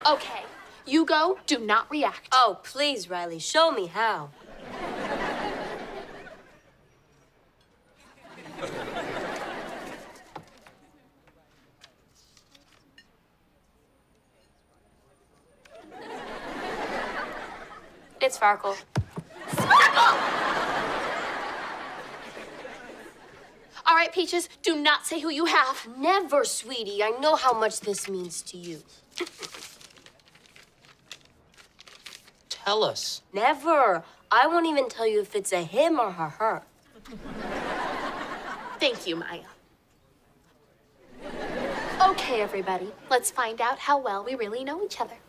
Okay, you go, do not react. Oh, please, Riley, show me how. It's Farkle. Farkle! All right, Peaches, do not say who you have. Never, sweetie. I know how much this means to you. Tell us. Never. I won't even tell you if it's a him or a her. Thank you, Maya. Okay, everybody, let's find out how well we really know each other.